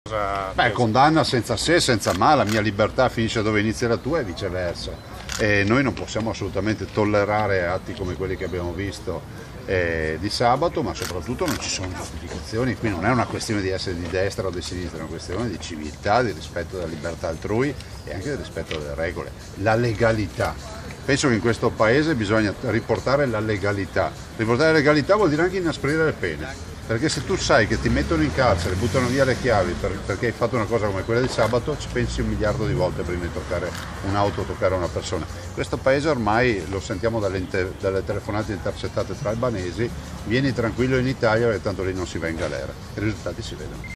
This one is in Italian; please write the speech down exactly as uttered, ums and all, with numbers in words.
vostra Beh, tesi. condanna senza se, senza ma, la mia libertà finisce dove inizia la tua e viceversa. E noi non possiamo assolutamente tollerare atti come quelli che abbiamo visto eh, di sabato, ma soprattutto non ci sono giustificazioni. Qui non è una questione di essere di destra o di sinistra, è una questione di civiltà, di rispetto della libertà altrui e anche del rispetto delle regole. La legalità. Penso che in questo paese bisogna riportare la legalità. Riportare la legalità vuol dire anche inasprire le pene. Perché se tu sai che ti mettono in carcere, buttano via le chiavi per, perché hai fatto una cosa come quella di sabato, ci pensi un miliardo di volte prima di toccare un'auto o toccare una persona. Questo paese ormai, lo sentiamo dalle, inter, dalle telefonate intercettate tra albanesi, vieni tranquillo in Italia perché tanto lì non si va in galera. I risultati si vedono.